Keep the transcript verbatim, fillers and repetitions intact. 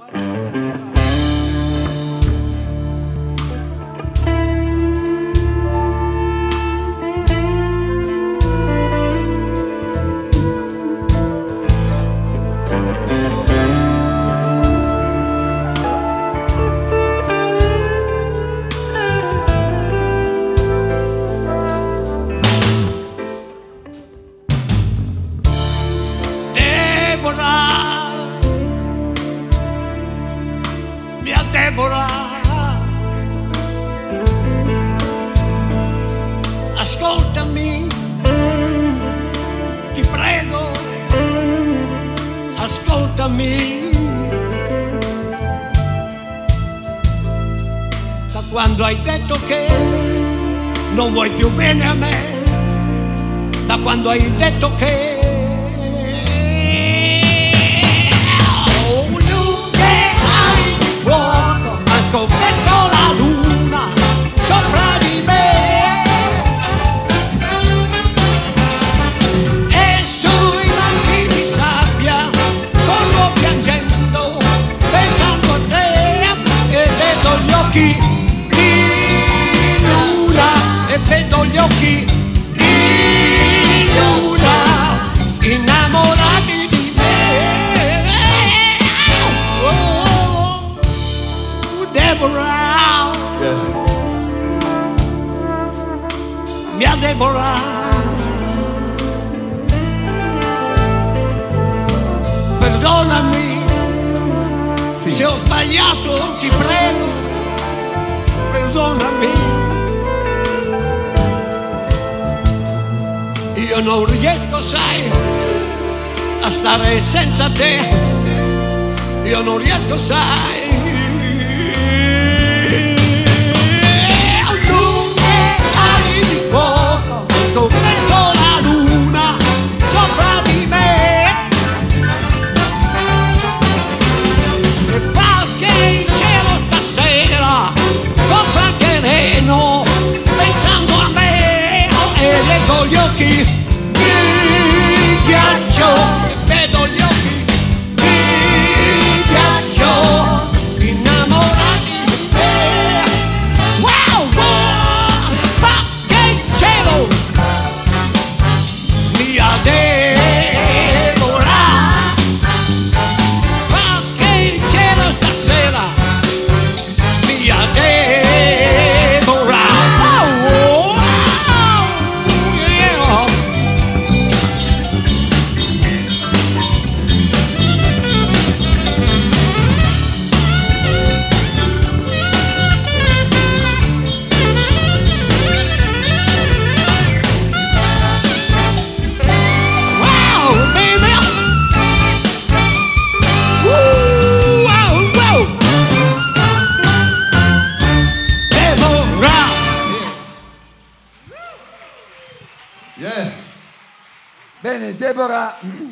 Mia Deborah, ascoltami, ti prego, ascoltami. Da quando hai detto che non vuoi più bene a me, da quando hai detto che ho scoperto la luna sopra di me e sui banchi di sabbia corro piangendo pensando a te e vedo gli occhi di luna e vedo gli occhi di luna innamorati di me. Oh, Deborah, Yeah. mia Deborah, perdonami Sì. se ho sbagliato, ti prego, perdonami. Io non riesco, sai, a stare senza te, io non riesco, sai. Ho scoperto la luna sopra di me e qualche in cielo stasera copre il terreno pensando a me e leggo gli occhi di ghiaccio e vedo gli occhi di ghiaccio innamorati di me. Wow, wow, qualche in cielo mia Deborah, ma che il cielo stasera, mia Deborah. Oh, oh, yeah. Wow, baby. Woo, wow, wow. Deborah. Yeah. Bene, Deborah